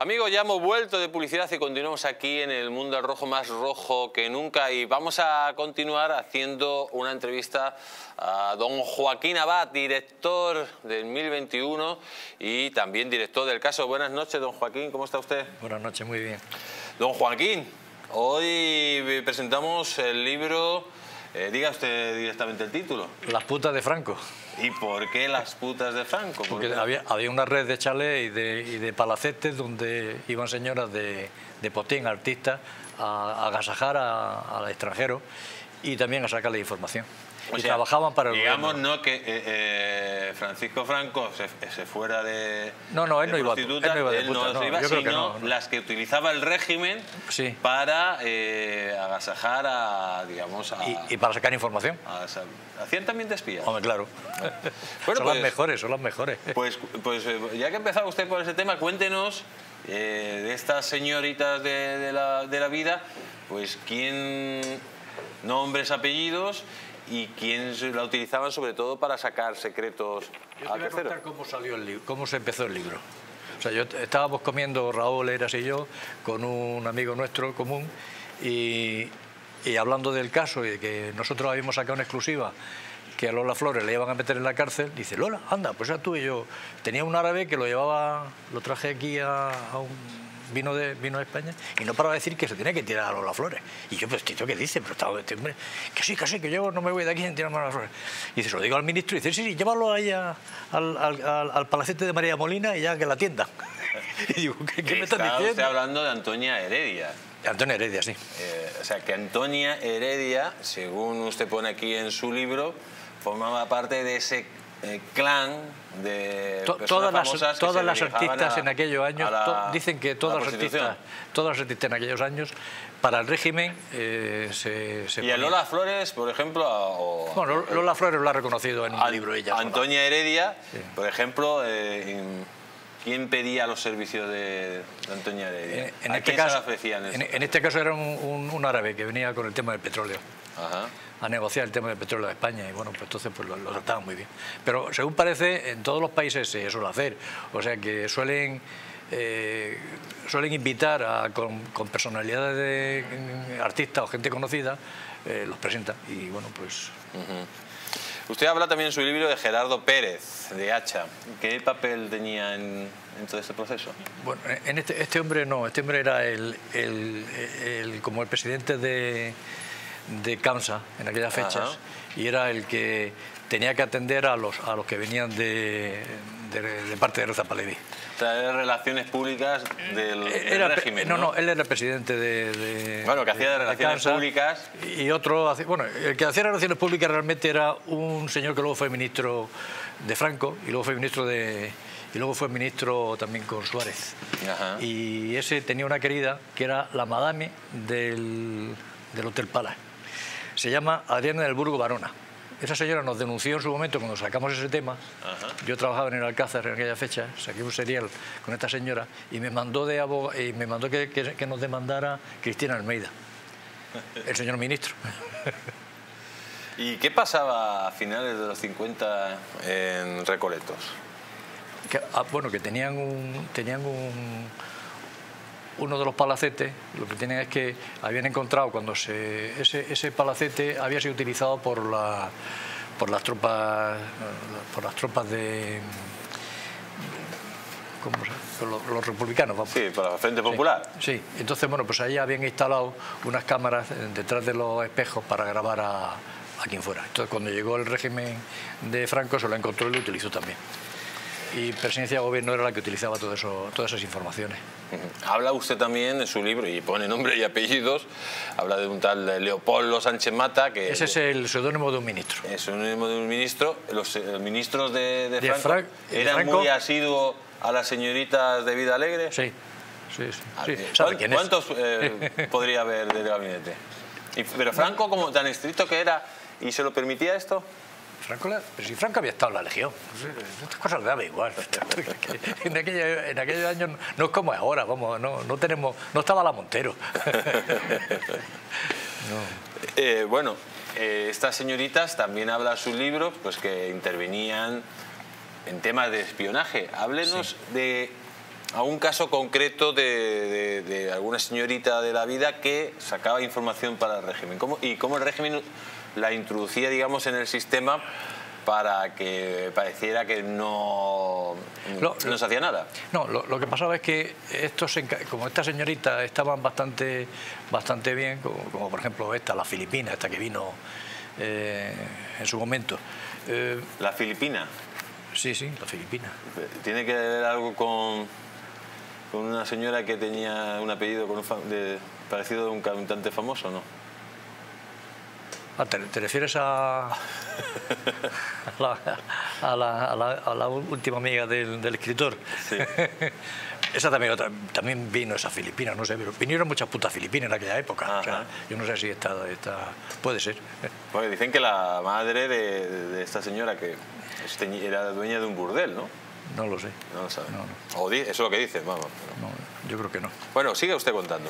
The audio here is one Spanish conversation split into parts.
Amigos, ya hemos vuelto de publicidad y continuamos aquí en el mundo del rojo, más rojo que nunca, y vamos a continuar haciendo una entrevista a don Joaquín Abad, director del 1021 y también director del caso. Buenas noches, don Joaquín, ¿cómo está usted? Buenas noches, muy bien. Don Joaquín, hoy presentamos el libro, diga usted directamente el título. Las putas de Franco. ¿Y por qué las putas de Franco? Porque había una red de chalés y de palacetes donde iban señoras de potín, artistas, a agasajar al extranjero y también a sacarle información. O y sea, trabajaban para el digamos, gobierno. no que Francisco Franco se fuera de No, él no iba de puta, yo creo que no. Las que utilizaba el régimen sí, para agasajar a, digamos... y para sacar información. ¿Hacían también de espías? Hombre, claro. Bueno, son las mejores, son las mejores. Pues ya que empezaba usted por ese tema, cuéntenos de estas señoritas de la vida, pues quién, nombres, apellidos... y quién la utilizaban sobre todo para sacar secretos Yo al te voy a tercero. contar cómo salió el libro, cómo se empezó el libro. O sea, estábamos comiendo Raúl Eras y yo con un amigo nuestro común y hablando del caso y de que nosotros habíamos sacado una exclusiva que a Lola Flores le iban a meter en la cárcel. Dice, Lola, anda, pues ya tú y yo. Tenía un árabe que lo traje aquí a un... Vino de España y no paraba de decir que se tenía que tirar a Lola Flores. Y yo, pues, ¿qué dice? Pero estaba este hombre, que sí, que yo no me voy de aquí sin tirarme a Lola Flores. Y dice, se lo digo al ministro y dice, sí, llévalo ahí al palacete de María Molina y ya que la atienda. Y digo, ¿qué me estás diciendo? Está usted hablando de Antonia Heredia. Antonia Heredia, sí. O sea, que Antonia Heredia, según usted pone aquí en su libro, formaba parte de ese clan de todas las dedicaban artistas en aquellos años dicen que todas las artistas en aquellos años para el régimen y a Lola Flores, por ejemplo, bueno, Lola Flores lo ha reconocido en un libro ella. Antonia Heredia, sí. Por ejemplo, ¿quién pedía los servicios de Antonia Heredia? ¿A quién se la ofrecían eso? En este caso era un árabe que venía con el tema del petróleo. Ajá. A negociar el tema del petróleo de España y bueno, pues entonces pues lo trataban muy bien. Pero según parece, en todos los países se suele hacer, o sea que suelen invitar con personalidades de artistas o gente conocida, los presentan y bueno, pues... Usted habla también en su libro de Gerardo Pérez, de Hacha. ¿Qué papel tenía en todo este proceso? Bueno, en este hombre no, este hombre era como el presidente de CAMSA en aquellas fechas. Ajá. Y era el que tenía que atender a los que venían de parte de Reza Pahlaví. Traer relaciones públicas del régimen, ¿no? No, él era el presidente de bueno, que hacía de relaciones públicas. Y otro, bueno, el que hacía relaciones públicas realmente era un señor que luego fue ministro de Franco y luego fue ministro también con Suárez. Ajá. Y ese tenía una querida que era la madame del Hotel Palace. Se llama Adriana del Burgo Barona. Esa señora nos denunció en su momento cuando sacamos ese tema. Ajá. Yo trabajaba en el Alcázar en aquella fecha, saqué un serial con esta señora y me mandó que nos demandara Cristina Almeida, el señor ministro. ¿Y qué pasaba a finales de los 50 en Recoletos? Bueno, que tenían uno de los palacetes, lo que tienen es que habían encontrado cuando ese palacete había sido utilizado por las tropas de los republicanos, vamos. Sí, por la Frente Popular. Sí, entonces bueno, pues ahí habían instalado unas cámaras detrás de los espejos para grabar a quien fuera. Entonces cuando llegó el régimen de Franco se lo encontró y lo utilizó también. Y Presidencia de Gobierno era la que utilizaba todas esas informaciones. Habla usted también en su libro, y pone nombre y apellidos, habla de un tal Leopoldo Sánchez Mata. Que ese es el seudónimo de un ministro. El seudónimo de un ministro. Los ministros de Franco eran muy asiduos a las señoritas de vida alegre. Sí. ¿Cuántos podría haber del gabinete? Pero Franco, como tan estricto que era, ¿y se lo permitía esto? Pero si Franco había estado en la Legión, estas cosas le daba igual. En aquellos años no es como ahora, vamos, no estaba la Montero. No. Bueno, estas señoritas también habla en sus libros, pues que intervenían en temas de espionaje. Háblenos de a un caso concreto de alguna señorita de la vida que sacaba información para el régimen. Y cómo el régimen la introducía, digamos, en el sistema para que pareciera que no se hacía nada. No, lo que pasaba es que como estas señoritas estaban bastante bien, como por ejemplo la filipina, esta que vino en su momento. ¿La filipina? Sí, la filipina. ¿Tiene que ver algo con una señora que tenía un apellido parecido a un cantante famoso, no? ¿Te refieres a la última amiga del escritor? Sí. Esa también vino, esa filipina, no sé, pero vinieron muchas putas filipinas en aquella época. O sea, yo no sé si esta puede ser. Porque dicen que la madre de esta señora que era dueña de un burdel, ¿no? No lo sé. No lo sabe. No. O eso es lo que dicen, vamos. No, yo creo que no. Bueno, sigue usted contando.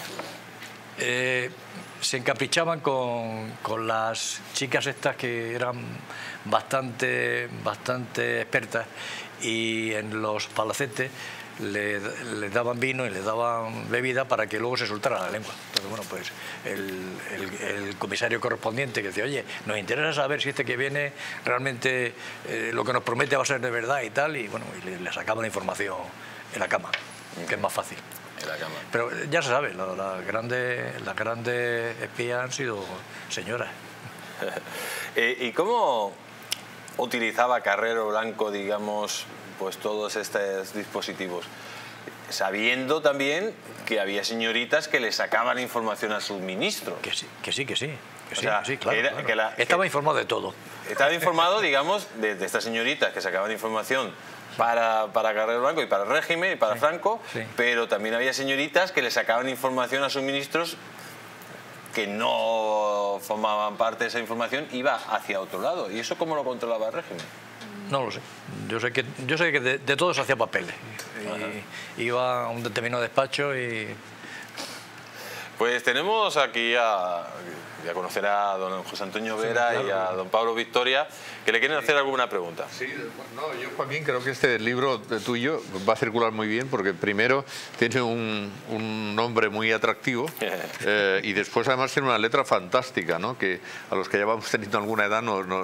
Se encaprichaban con las chicas estas que eran bastante expertas, y en los palacetes les daban vino y les daban bebida para que luego se soltara la lengua. Entonces, bueno, pues el comisario correspondiente que decía, oye, nos interesa saber si este que viene realmente lo que nos promete va a ser de verdad y tal, y bueno, y le sacaban la información en la cama, que es más fácil. En la cama. Pero ya se sabe, las grandes espías han sido señoras. ¿Y cómo utilizaba Carrero Blanco, digamos, pues todos estos dispositivos? Sabiendo también que había señoritas que le sacaban información a sus ministros. Que sí, claro. Estaba informado de todo. Estaba informado, digamos, de estas señoritas que sacaban información para Carrero Blanco y para el régimen y para Franco, pero también había señoritas que le sacaban información a sus ministros que no formaban parte de esa información, iba hacia otro lado. ¿Y eso cómo lo controlaba el régimen? No lo sé. Yo sé que de todo se hacía papeles. Iba a un determinado despacho y... Pues tenemos aquí a conocer a don José Antonio Vera, sí, claro, y a don Pablo Victoria, que le quieren hacer alguna pregunta. Sí, no, yo, Joaquín, creo que este libro tuyo va a circular muy bien, porque primero tiene un nombre muy atractivo y después además tiene una letra fantástica, ¿no? Que a los que ya vamos teniendo alguna edad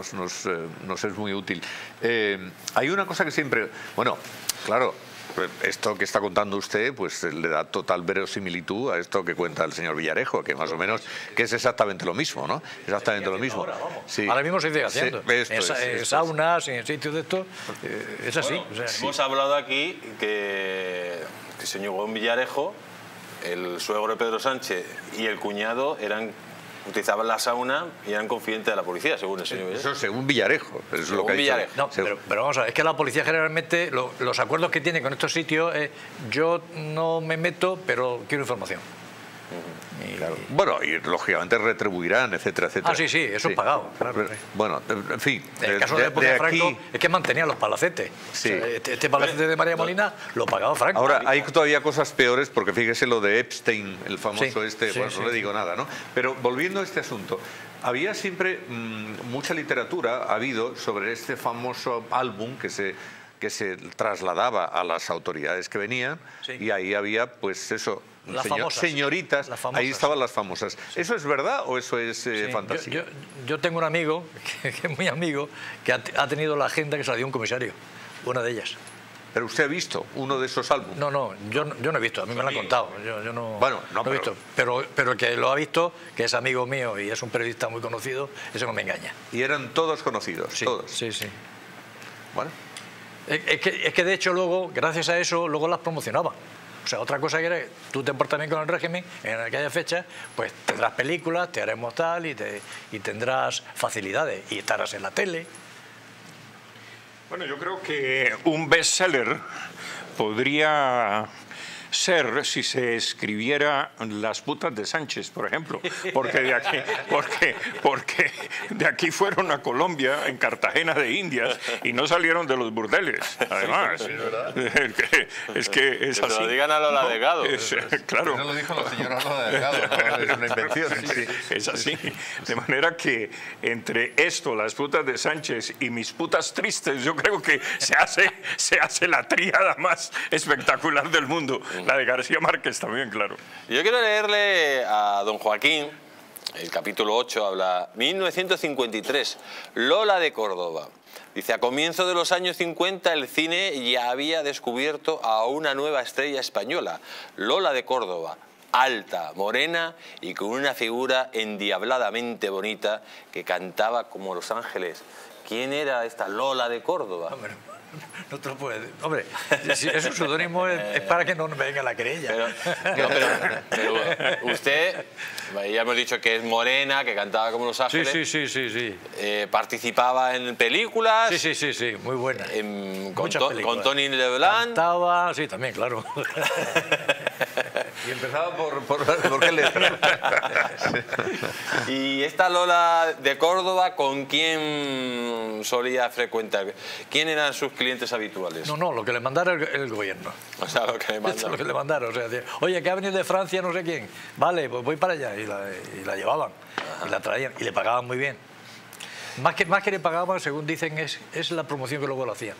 nos es muy útil. Hay una cosa que siempre... Bueno, claro, esto que está contando usted pues le da total verosimilitud a esto que cuenta el señor Villarejo, que más o menos que es exactamente lo mismo, ¿no? Exactamente lo mismo. Sí. Ahora mismo se sigue haciendo. En saunas, en sitios de estos, es así. Bueno, o sea, hemos hablado aquí que el señor Juan Villarejo, el suegro de Pedro Sánchez y el cuñado utilizaban la sauna y eran confidentes de la policía, según el señor Villarejo. Eso según Villarejo. Eso es lo que Villarejo. No, pero vamos a ver, es que la policía generalmente, los acuerdos que tiene con estos sitios es, yo no me meto, pero quiero información. Claro. Bueno, y lógicamente retribuirán, etcétera, etcétera. Ah, sí, eso es pagado, claro. Bueno, en fin. En el caso de Franco, aquí... es que mantenía los palacetes. Sí. O sea, este palacete de María Molina lo pagaba Franco. Ahora, hay todavía cosas peores, porque fíjese lo de Epstein, el famoso no le digo nada, ¿no? Pero volviendo a este asunto, había siempre mucha literatura, ha habido, sobre este famoso álbum que se trasladaba a las autoridades que venían, y ahí había, pues eso... señoritas, ahí estaban las famosas. ¿Eso es verdad o eso es fantasía? Yo tengo un amigo, que es muy amigo, que ha tenido la agenda que se la dio un comisario, una de ellas. ¿Pero usted ha visto uno de esos álbumes? No, yo no he visto, a mí me lo han contado. Yo no, bueno, no he visto. Pero el que lo ha visto, que es amigo mío y es un periodista muy conocido, eso no me engaña. ¿Y eran todos conocidos? Sí, todos. Sí. Bueno. Es que de hecho luego, gracias a eso, luego las promocionaban. O sea, otra cosa que era, tú te portas bien con el régimen, en aquella fecha, pues tendrás películas, te haremos tal y tendrás facilidades y estarás en la tele. Bueno, yo creo que un bestseller podría ser si se escribiera Las putas de Sánchez, por ejemplo, porque de aquí fueron a Colombia, en Cartagena de Indias, y no salieron de los burdeles, además. Es que es así. Lo digan a Lola Delgado. Claro. Eso lo dijo la señora Lola Delgado, no es una invención. Sí. Es así. De manera que entre esto, Las putas de Sánchez y Mis putas tristes, yo creo que se hace la tríada más espectacular del mundo. La de García Márquez también, claro. Yo quiero leerle a don Joaquín, el capítulo 8 habla, 1953, Lola de Córdoba. Dice, a comienzos de los años 50 el cine ya había descubierto a una nueva estrella española, Lola de Córdoba, alta, morena y con una figura endiabladamente bonita que cantaba como Los Ángeles. ¿Quién era esta Lola de Córdoba? Hombre, no te lo puedo decir. Hombre, si es un seudónimo es para que no me venga la querella. Pero usted, ya hemos dicho que es morena, que cantaba como Los Ángeles. Sí. Participaba en películas. Sí, muy buena. Con Tony Leblanc. Cantaba, sí, también, claro. Y empezaba por qué letra. Y esta Lola de Córdoba, ¿con quién solía frecuentar? ¿Quién eran sus clientes habituales? No, lo que le mandara el gobierno. O sea, lo que le mandaron. Lo que le mandaron. O sea, oye, que ha venido de Francia no sé quién. Vale, pues voy para allá. Y la llevaban. Ajá. Y la traían. Y le pagaban muy bien. Más que le pagaban, según dicen, es la promoción que luego lo hacían.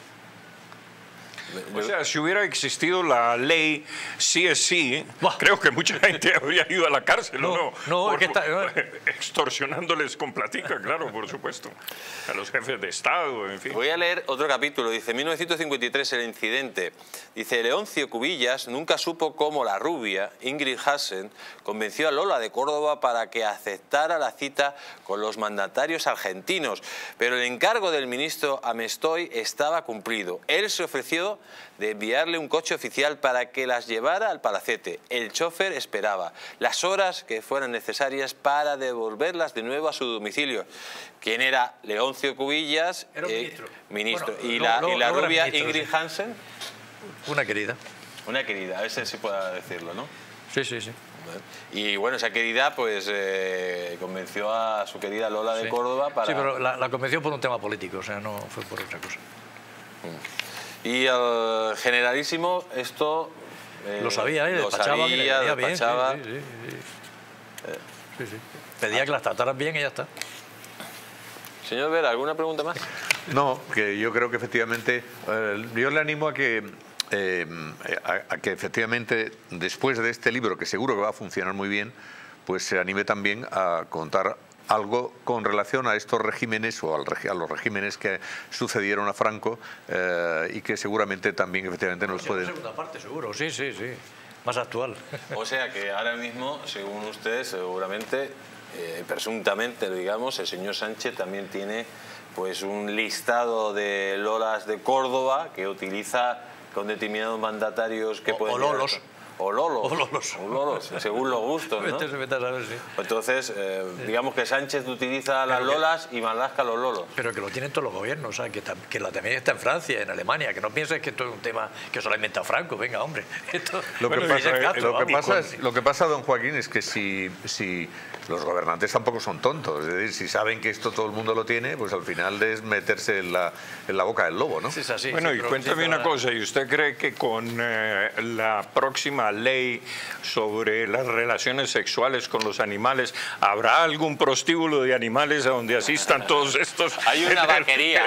O sea, si hubiera existido la ley CSC, creo que mucha gente habría ido a la cárcel, ¿no? No, es que está... extorsionándoles con platica, claro, por supuesto. A los jefes de Estado, en fin. Voy a leer otro capítulo. Dice, 1953, el incidente. Dice, Leoncio Cubillas nunca supo cómo la rubia, Ingrid Hassen, convenció a Lola de Córdoba para que aceptara la cita con los mandatarios argentinos. Pero el encargo del ministro Amestoy estaba cumplido. Él se ofreció de enviarle un coche oficial para que las llevara al palacete. El chofer esperaba las horas que fueran necesarias para devolverlas de nuevo a su domicilio. ¿Quién era Leoncio Cubillas? Era ministro. Bueno, ¿Y la rubia ministro, Ingrid Hansen? Una querida. Una querida, a ver si pueda decirlo, ¿no? Sí. Y bueno, esa querida pues convenció a su querida Lola de Córdoba para... Sí, pero la convenció por un tema político, o sea, no fue por otra cosa. Y el generalísimo esto... lo sabía, despachaba, que le venía bien. Sí. Pedía que las trataran bien y ya está. Señor Vera, ¿alguna pregunta más? No, que yo creo que efectivamente, yo le animo a que efectivamente después de este libro, que seguro que va a funcionar muy bien, pues se anime también a contar algo con relación a estos regímenes o a los regímenes que sucedieron a Franco y que seguramente también efectivamente nos pueden... La segunda parte, seguro, sí. Más actual. O sea que ahora mismo, según usted, seguramente, presuntamente, digamos, el señor Sánchez también tiene pues un listado de Lolas de Córdoba que utiliza con determinados mandatarios que pueden... O lolos, según los gustos, ¿no? Entonces, digamos que Sánchez utiliza las lolas y Marlaska los lolos. Pero que lo tienen todos los gobiernos, o sea, que la también está en Francia, en Alemania, que no pienses que esto es un tema que solo ha inventado Franco, venga, hombre. Lo que pasa, don Joaquín, es que si los gobernantes tampoco son tontos, es decir, si saben que esto todo el mundo lo tiene, pues al final es meterse en la boca del lobo, ¿no? Sí, es así. Bueno, y cuéntame una cosa, ¿y usted cree que con la próxima ley sobre las relaciones sexuales con los animales habrá algún prostíbulo de animales a donde asistan todos estos? Hay una vaquería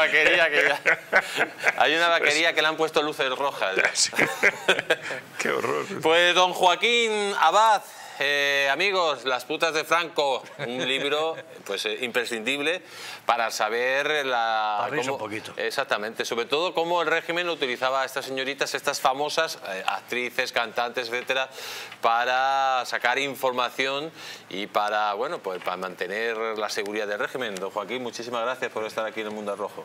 que le han puesto luces rojas. Qué horror. Pues don Joaquín Abad, amigos, Las putas de Franco, un libro pues imprescindible para saber un poquito. Exactamente, sobre todo cómo el régimen utilizaba a estas señoritas, estas famosas actrices, cantantes, etcétera, para sacar información y para, bueno, pues para mantener la seguridad del régimen. Don Joaquín, muchísimas gracias por estar aquí en El Mundo Rojo.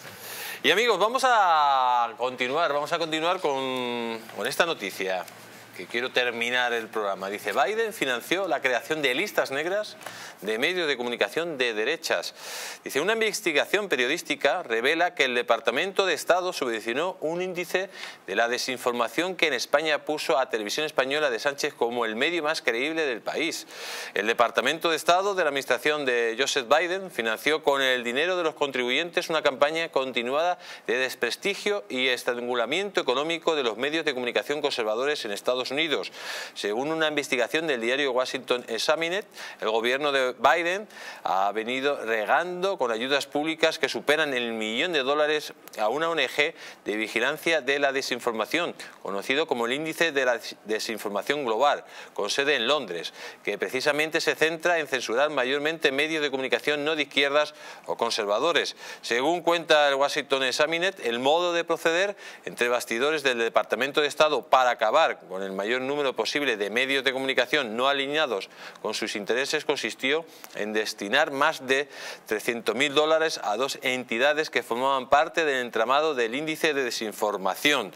Y amigos, vamos a continuar con esta noticia. que quiero terminar el programa. Dice, Biden financió la creación de listas negras de medios de comunicación de derechas. Dice, una investigación periodística revela que el Departamento de Estado subvencionó un índice de la desinformación que en España puso a Televisión Española de Sánchez como el medio más creíble del país. El Departamento de Estado de la administración de Joseph Biden financió con el dinero de los contribuyentes una campaña continuada de desprestigio y estrangulamiento económico de los medios de comunicación conservadores en Estados Unidos. Según una investigación del diario Washington Examiner, el gobierno de Biden ha venido regando con ayudas públicas que superan el $1.000.000 a una ONG de vigilancia de la desinformación, conocido como el Índice de la Desinformación Global, con sede en Londres, que precisamente se centra en censurar mayormente medios de comunicación no de izquierdas o conservadores. Según cuenta el Washington Examiner, el modo de proceder entre bastidores del Departamento de Estado para acabar con el mayor número posible de medios de comunicación no alineados con sus intereses consistió en destinar más de $300.000 a dos entidades que formaban parte del entramado del índice de desinformación.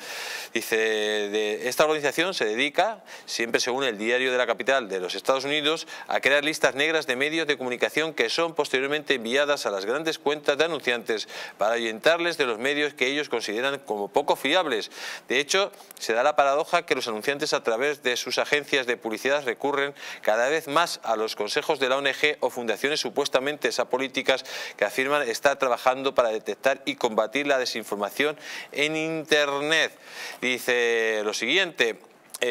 Dice, esta organización se dedica, siempre según el diario de la capital de los Estados Unidos, a crear listas negras de medios de comunicación que son posteriormente enviadas a las grandes cuentas de anunciantes para ahuyentarles de los medios que ellos consideran como poco fiables. De hecho, se da la paradoja que los anunciantes a través de sus agencias de publicidad recurren cada vez más a los consejos de la ONG o fundaciones supuestamente apolíticas que afirman estar trabajando para detectar y combatir la desinformación en Internet. Dice lo siguiente.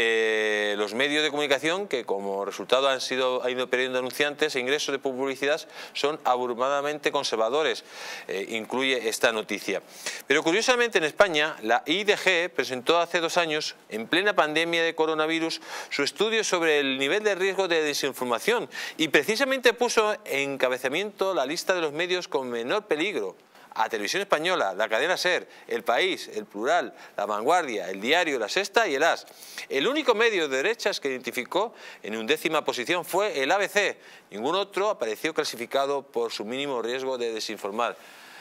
Los medios de comunicación que como resultado han ido perdiendo anunciantes e ingresos de publicidad son abrumadamente conservadores, incluye esta noticia. Pero curiosamente en España la IDG presentó hace 2 años, en plena pandemia de coronavirus, su estudio sobre el nivel de riesgo de desinformación y precisamente puso en encabezamiento la lista de los medios con menor peligro a Televisión Española, la cadena SER, El País, El Plural, La Vanguardia, El Diario, La Sexta y El As. El único medio de derechas que identificó en 11ª posición fue el ABC. Ningún otro apareció clasificado por su mínimo riesgo de desinformar.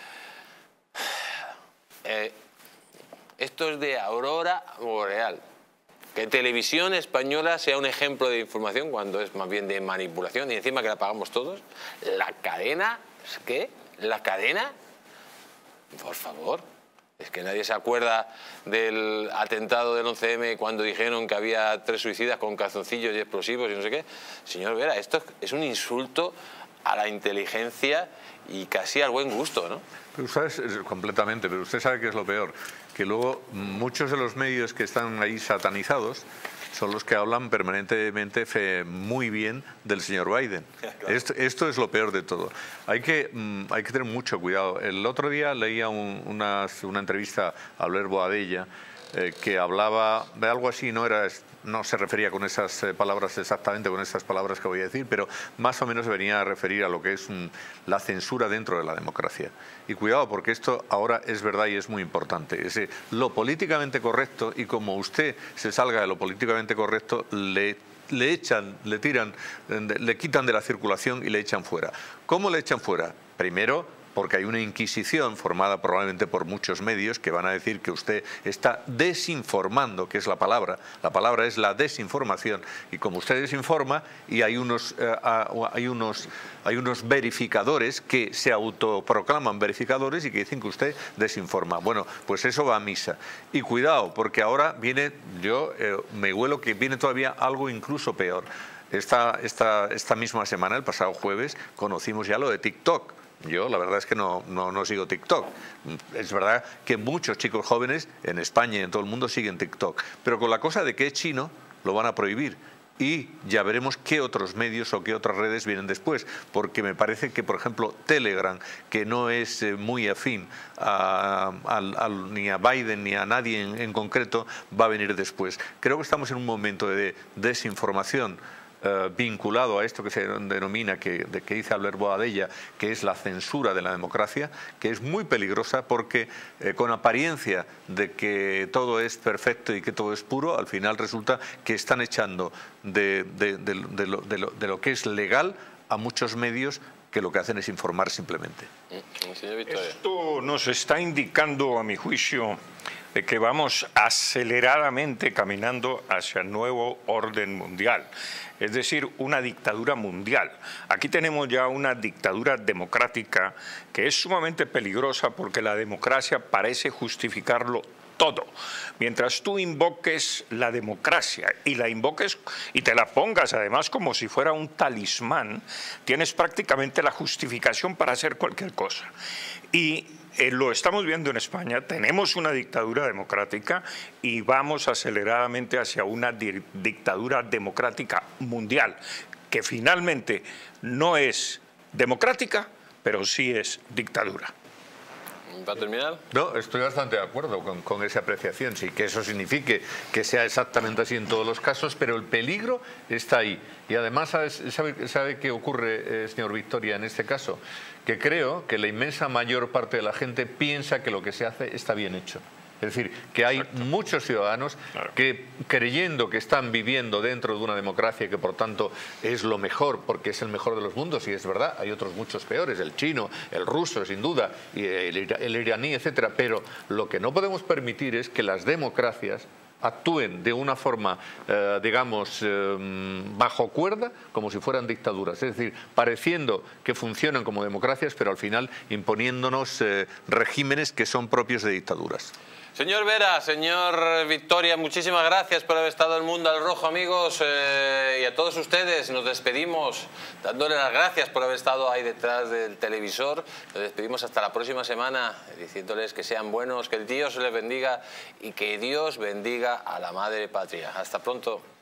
Esto es de aurora boreal. Que Televisión Española sea un ejemplo de información cuando es más bien de manipulación y encima que la pagamos todos. La cadena, ¿qué? ¿La cadena? Por favor, es que nadie se acuerda del atentado del 11M cuando dijeron que había 3 suicidas con calzoncillos y explosivos y no sé qué. Señor Vera, esto es un insulto a la inteligencia y casi al buen gusto, ¿no? Pero usted, completamente, pero usted sabe que es lo peor, que luego muchos de los medios que están ahí satanizados son los que hablan permanentemente muy bien del señor Biden. Claro. Esto es lo peor de todo. Hay que tener mucho cuidado. El otro día leía una entrevista a Albert Boadella que hablaba de algo así, no se refería con esas palabras exactamente, con esas palabras que voy a decir, pero más o menos se venía a referir a lo que es la censura dentro de la democracia. Y cuidado, porque esto ahora es verdad y es muy importante. Lo políticamente correcto, y como usted se salga de lo políticamente correcto, le echan, le tiran, le quitan de la circulación y le echan fuera. ¿Cómo le echan fuera? Primero, porque hay una inquisición formada probablemente por muchos medios que van a decir que usted está desinformando, que es la palabra es la desinformación, y como usted desinforma, y hay unos verificadores que se autoproclaman verificadores y que dicen que usted desinforma. Bueno, pues eso va a misa. Y cuidado, porque ahora viene, me huelo que viene todavía algo incluso peor. Esta misma semana, el pasado jueves, conocimos ya lo de TikTok. Yo la verdad es que no sigo TikTok. Es verdad que muchos chicos jóvenes en España y en todo el mundo siguen TikTok, pero con la cosa de que es chino lo van a prohibir. Y ya veremos qué otros medios o qué otras redes vienen después, porque me parece que, por ejemplo, Telegram, que no es muy afín ni a Biden ni a nadie en concreto, va a venir después. Creo que estamos en un momento de desinformación vinculado a esto que se denomina, que dice Albert Boadella, que es la censura de la democracia, que es muy peligrosa porque con apariencia de que todo es perfecto y que todo es puro, al final resulta que están echando de lo que es legal a muchos medios que lo que hacen es informar simplemente. Esto nos está indicando, a mi juicio, de que vamos aceleradamente caminando hacia el nuevo orden mundial, es decir, una dictadura mundial. Aquí tenemos ya una dictadura democrática que es sumamente peligrosa porque la democracia parece justificarlo todo. Mientras tú invoques la democracia y la invoques y te la pongas además como si fuera un talismán, tienes prácticamente la justificación para hacer cualquier cosa. Y lo estamos viendo en España, tenemos una dictadura democrática y vamos aceleradamente hacia una dictadura democrática mundial, que finalmente no es democrática, pero sí es dictadura. ¿Para terminar? No, estoy bastante de acuerdo con esa apreciación, sí, que eso signifique que sea exactamente así en todos los casos, pero el peligro está ahí. Y además, ¿sabe qué ocurre, señor Victoria, en este caso? Que creo que la inmensa mayor parte de la gente piensa que lo que se hace está bien hecho. Es decir, que hay muchos ciudadanos que, creyendo que están viviendo dentro de una democracia que por tanto es lo mejor, porque es el mejor de los mundos, y es verdad, hay otros muchos peores, el chino, el ruso sin duda, y el iraní, etcétera, pero lo que no podemos permitir es que las democracias actúen de una forma, digamos, bajo cuerda, como si fueran dictaduras. Es decir, pareciendo que funcionan como democracias, pero al final imponiéndonos regímenes que son propios de dictaduras. Señor Vera, señor Victoria, muchísimas gracias por haber estado en Mundo al Rojo, amigos, y a todos ustedes nos despedimos dándoles las gracias por haber estado ahí detrás del televisor. Nos despedimos hasta la próxima semana diciéndoles que sean buenos, que Dios les bendiga y que Dios bendiga a la Madre Patria. Hasta pronto.